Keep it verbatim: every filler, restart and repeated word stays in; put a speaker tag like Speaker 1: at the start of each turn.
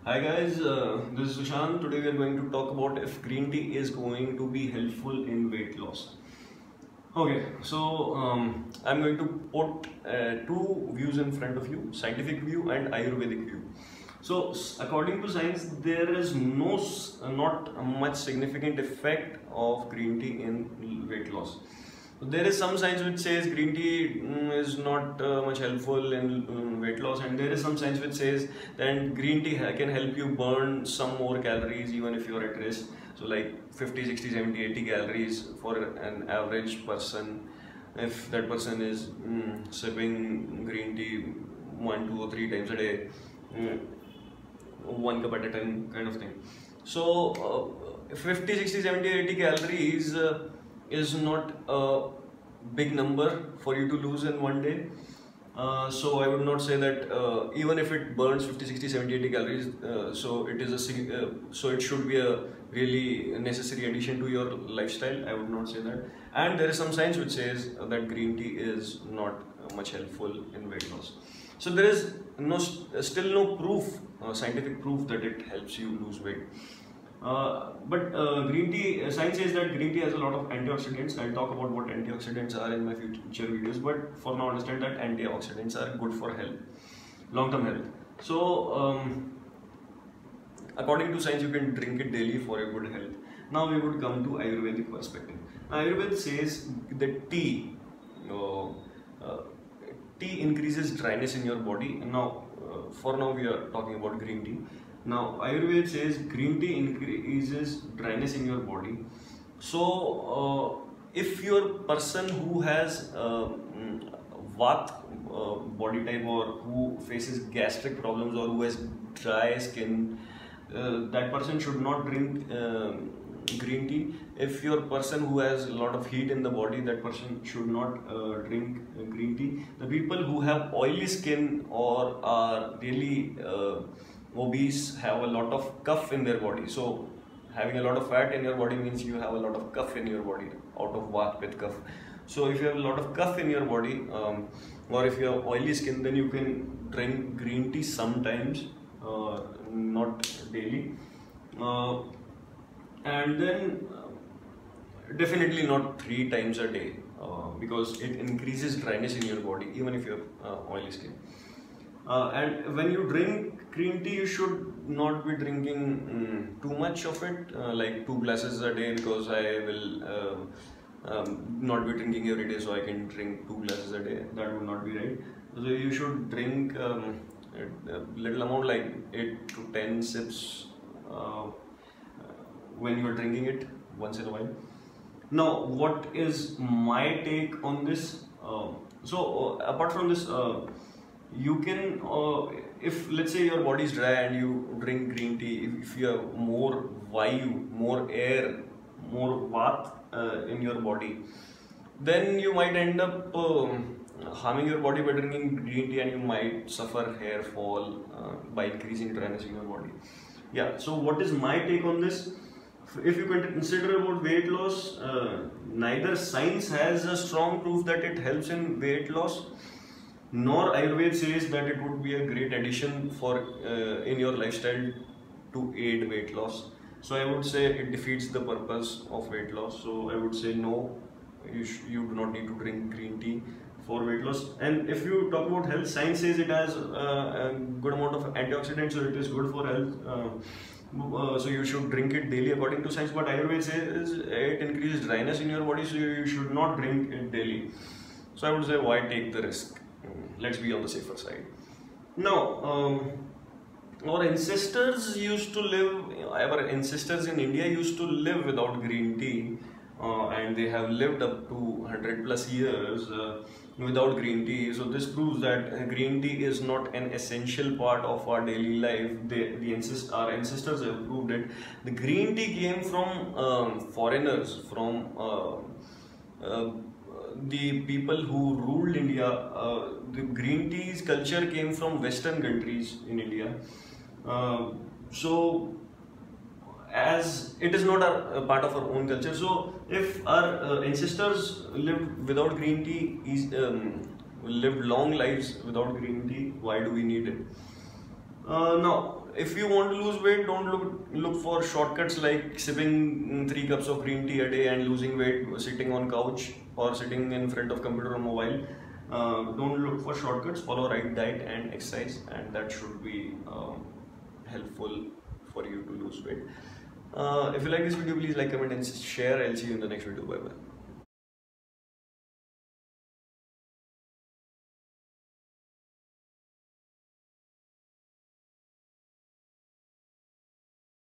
Speaker 1: Hi guys, uh, this is Sushant. Today we are going to talk about if green tea is going to be helpful in weight loss. Okay, so um, I'm going to put uh, two views in front of you, scientific view and Ayurvedic view. So s- according to science, there is no, s- not much significant effect of green tea in weight loss. There is some science which says green tea mm, is not uh, much helpful in um, weight loss, and there is some science which says that green tea ha- can help you burn some more calories even if you are at rest. So like fifty, sixty, seventy, eighty calories for an average person if that person is mm, sipping green tea one, two or three times a day, mm, one cup at a time kind of thing. So uh, fifty, sixty, seventy, eighty calories uh, is not a big number for you to lose in one day. Uh, so I would not say that uh, even if it burns fifty, sixty, seventy, eighty calories, uh, so it is a sig- uh, so it should be a really necessary addition to your lifestyle. I would not say that. And there is some science which says that green tea is not much helpful in weight loss. So there is no still no proof, uh, scientific proof that it helps you lose weight. Uh, but uh, green tea, uh, science says that green tea has a lot of antioxidants. I'll talk about what antioxidants are in my future videos. But for now, understand that antioxidants are good for health, long-term health. So, um, according to science, you can drink it daily for your good health. Now we would come to Ayurvedic perspective. Now, Ayurveda says that tea, uh, uh, tea increases dryness in your body. Now, uh, for now we are talking about green tea. Now, Ayurveda says green tea increases dryness in your body. So, uh, if you're a person who has uh, mm, Vat uh, body type or who faces gastric problems or who has dry skin, uh, that person should not drink uh, green tea. If you're a person who has a lot of heat in the body, that person should not uh, drink uh, green tea. The people who have oily skin or are really uh, obese have a lot of cough in their body. So having a lot of fat in your body means you have a lot of cough in your body, out of Vat with cough. So if you have a lot of cough in your body, um, or if you have oily skin, then you can drink green tea sometimes, uh, not daily. Uh, and then uh, definitely not three times a day, uh, because it increases dryness in your body even if you have uh, oily skin. Uh, and when you drink green tea, you should not be drinking mm, too much of it, uh, like two glasses a day, because I will uh, um, not be drinking every day, so I can drink two glasses a day. That would not be right. So you should drink um, a little amount, like eight to ten sips uh, when you are drinking it once in a while. Now, what is my take on this? Uh, so, uh, apart from this, uh, you can, uh, if let's say your body is dry and you drink green tea, if, if you have more vayu, more air, more vat uh, in your body, then you might end up um, harming your body by drinking green tea, and you might suffer hair fall uh, by increasing dryness in your body. Yeah, so what is my take on this? If you consider about weight loss, uh, neither science has a strong proof that it helps in weight loss, nor Ayurveda says that it would be a great addition for uh, in your lifestyle to aid weight loss. So I would say it defeats the purpose of weight loss. So I would say no, you, you do not need to drink green tea for weight loss. And if you talk about health, science says it has uh, a good amount of antioxidants, so it is good for health. Uh, uh, so you should drink it daily according to science. But Ayurveda says it increases dryness in your body, so you should not drink it daily. So I would say, why take the risk? Let's be on the safer side. Now, um, our ancestors used to live, our ancestors in India used to live without green tea, uh, and they have lived up to one hundred plus years uh, without green tea. So this proves that green tea is not an essential part of our daily life. They, the ancest our ancestors have proved it. The green tea came from um, foreigners, from uh, uh, the people who ruled India. Uh, the green tea's culture came from Western countries in India. Uh, so, as it is not a, a part of our own culture, so if our uh, ancestors lived without green tea, is, um, lived long lives without green tea, why do we need it? Uh, now, if you want to lose weight, don't look look for shortcuts like sipping three cups of green tea a day and losing weight sitting on couch or sitting in front of computer or mobile. Uh, don't look for shortcuts. Follow right diet and exercise, and that should be um, helpful for you to lose weight. Uh, if you like this video, please like, comment, and share. I'll see you in the next video. Bye bye.